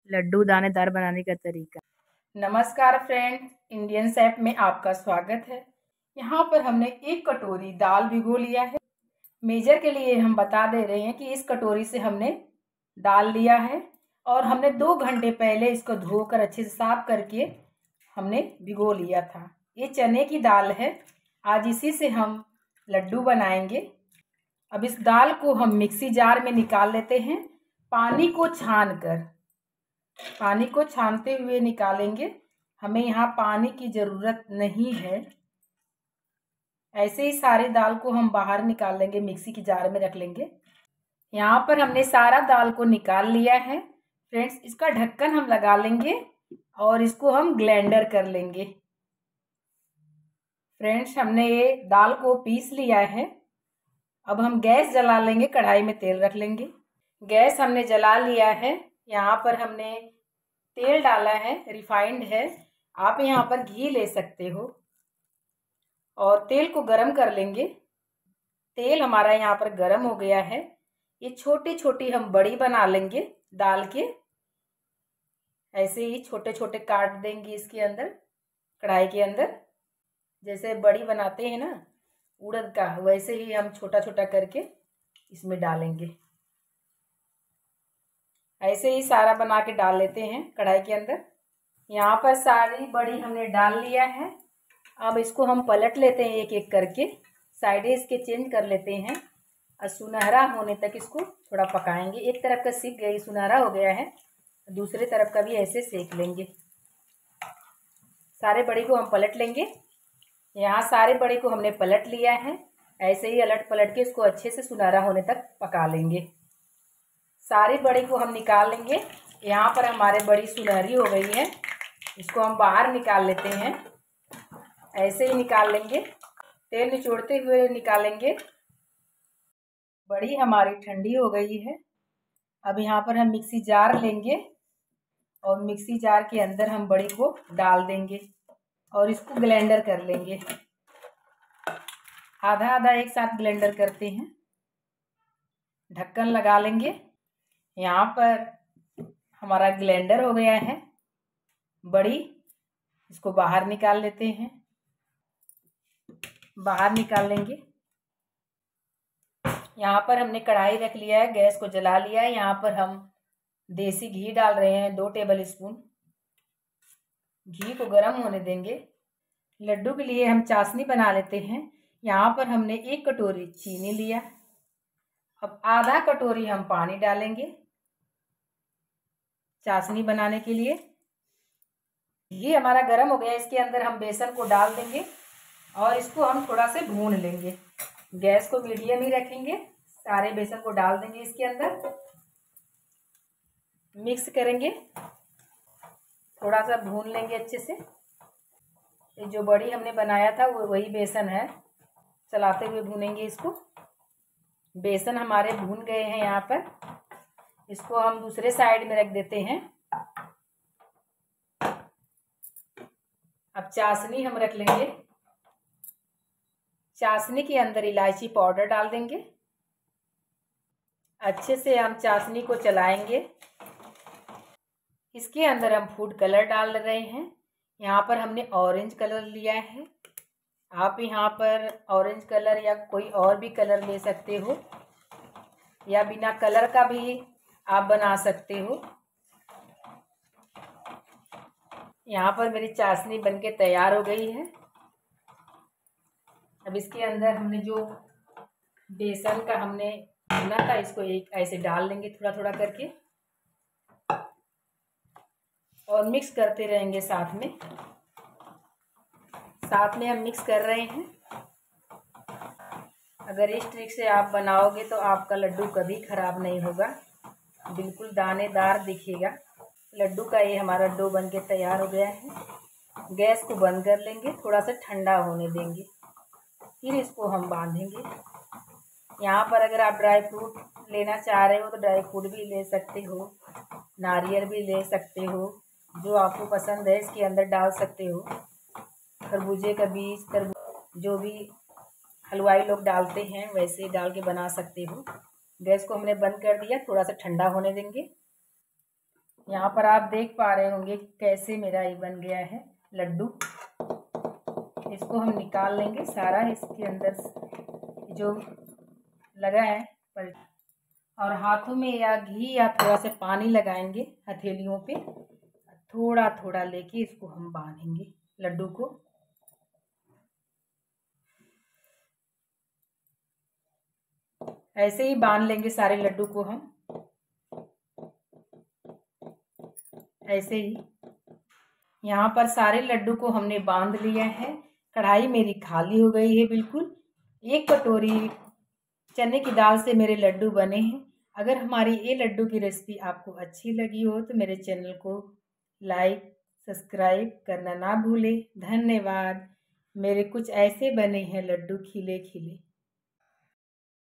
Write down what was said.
लड्डू दानेदार बनाने का तरीका। नमस्कार फ्रेंड्स, इंडियन शेफ में आपका स्वागत है। यहाँ पर हमने 1 कटोरी दाल भिगो लिया है। मेजर के लिए हम बता दे रहे हैं कि इस कटोरी से हमने दाल लिया है और हमने 2 घंटे पहले इसको धोकर अच्छे से साफ करके हमने भिगो लिया था। ये चने की दाल है। आज इसी से हम लड्डू बनाएंगे। अब इस दाल को हम मिक्सी जार में निकाल लेते हैं। पानी को छानते हुए निकालेंगे। हमें यहाँ पानी की ज़रूरत नहीं है। ऐसे ही सारी दाल को हम बाहर निकाल लेंगे, मिक्सी की जार में रख लेंगे। यहाँ पर हमने सारा दाल को निकाल लिया है। फ्रेंड्स, इसका ढक्कन हम लगा लेंगे और इसको हम ग्राइंडर कर लेंगे। फ्रेंड्स, हमने ये दाल को पीस लिया है। अब हम गैस जला लेंगे, कढ़ाई में तेल रख लेंगे। गैस हमने जला लिया है। यहाँ पर हमने तेल डाला है, रिफाइंड है। आप यहाँ पर घी ले सकते हो और तेल को गरम कर लेंगे। तेल हमारा यहाँ पर गरम हो गया है। ये छोटी छोटी हम बड़ी बना लेंगे दाल के। ऐसे ही छोटे छोटे काट देंगे इसके अंदर, कढ़ाई के अंदर। जैसे बड़ी बनाते हैं ना उड़द का, वैसे ही हम छोटा छोटा करके इसमें डालेंगे। ऐसे ही सारा बना के डाल लेते हैं कढ़ाई के अंदर। यहाँ पर सारी बड़ी हमने डाल लिया है। अब इसको हम पलट लेते हैं एक एक करके। साइडें इसके चेंज कर लेते हैं और सुनहरा होने तक इसको थोड़ा पकाएंगे। एक तरफ का सीख गई, सुनहरा हो गया है, दूसरे तरफ का भी ऐसे सेक लेंगे। सारे बड़ी को हम पलट लेंगे। यहाँ सारे बड़ी को हमने पलट लिया है। ऐसे ही अलट पलट के इसको अच्छे से सुनहरा होने तक पका लेंगे। सारी बड़ी को हम निकाल लेंगे। यहाँ पर हमारे बड़ी सुनहरी हो गई है। इसको हम बाहर निकाल लेते हैं। ऐसे ही निकाल लेंगे, तेल निचोड़ते हुए निकालेंगे। बड़ी हमारी ठंडी हो गई है। अब यहाँ पर हम मिक्सी जार लेंगे और मिक्सी जार के अंदर हम बड़ी को डाल देंगे और इसको ग्राइंडर कर लेंगे। आधा आधा एक साथ ग्राइंडर करते हैं। ढक्कन लगा लेंगे। यहाँ पर हमारा ग्राइंडर हो गया है। बड़ी इसको बाहर निकाल लेते हैं। बाहर निकाल लेंगे। यहाँ पर हमने कढ़ाई रख लिया है, गैस को जला लिया है। यहाँ पर हम देसी घी डाल रहे हैं 2 टेबल स्पून। घी को गर्म होने देंगे। लड्डू के लिए हम चाशनी बना लेते हैं। यहाँ पर हमने 1 कटोरी चीनी लिया। अब आधा कटोरी हम पानी डालेंगे चाशनी बनाने के लिए। घी हमारा गर्म हो गया। इसके अंदर हम बेसन को डाल देंगे और इसको हम थोड़ा से भून लेंगे। गैस को मीडियम ही रखेंगे। सारे बेसन को डाल देंगे इसके अंदर, मिक्स करेंगे, थोड़ा सा भून लेंगे अच्छे से। ये जो बड़ी हमने बनाया था वो वही बेसन है। चलाते हुए भूनेंगे इसको। बेसन हमारे भून गए हैं। यहाँ पर इसको हम दूसरे साइड में रख देते हैं। अब चाशनी हम रख लेंगे। चाशनी के अंदर इलायची पाउडर डाल देंगे। अच्छे से हम चाशनी को चलाएंगे। इसके अंदर हम फूड कलर डाल रहे हैं। यहाँ पर हमने ऑरेंज कलर लिया है। आप यहाँ पर ऑरेंज कलर या कोई और भी कलर ले सकते हो या बिना कलर का भी आप बना सकते हो। यहाँ पर मेरी चाशनी बनके तैयार हो गई है। अब इसके अंदर हमने जो बेसन का हमने भुना था इसको एक ऐसे डाल देंगे थोड़ा थोड़ा करके और मिक्स करते रहेंगे। साथ में हम मिक्स कर रहे हैं। अगर इस ट्रिक से आप बनाओगे तो आपका लड्डू कभी खराब नहीं होगा, बिल्कुल दानेदार दिखेगा। लड्डू का ये हमारा डो बनके तैयार हो गया है। गैस को बंद कर लेंगे, थोड़ा सा ठंडा होने देंगे, फिर इसको हम बांधेंगे। यहाँ पर अगर आप ड्राई फ्रूट लेना चाह रहे हो तो ड्राई फ्रूट भी ले सकते हो, नारियल भी ले सकते हो, जो आपको पसंद है इसके अंदर डाल सकते हो। खरबूजे का बीज, जो भी हलवाई लोग डालते हैं वैसे ही डाल के बना सकते हो। गैस को हमने बंद कर दिया, थोड़ा सा ठंडा होने देंगे। यहाँ पर आप देख पा रहे होंगे कैसे मेरा ये बन गया है लड्डू। इसको हम निकाल लेंगे सारा, इसके अंदर जो लगा है और हाथों में या घी या थोड़ा सा पानी लगाएंगे हथेलियों पे, थोड़ा थोड़ा लेके इसको हम बांधेंगे लड्डू को। ऐसे ही बांध लेंगे सारे लड्डू को हम, ऐसे ही। यहाँ पर सारे लड्डू को हमने बांध लिया है। कढ़ाई मेरी खाली हो गई है बिल्कुल। 1 कटोरी चने की दाल से मेरे लड्डू बने हैं। अगर हमारी ये लड्डू की रेसिपी आपको अच्छी लगी हो तो मेरे चैनल को लाइक सब्सक्राइब करना ना भूलें। धन्यवाद। मेरे कुछ ऐसे बने हैं लड्डू खिले खिले।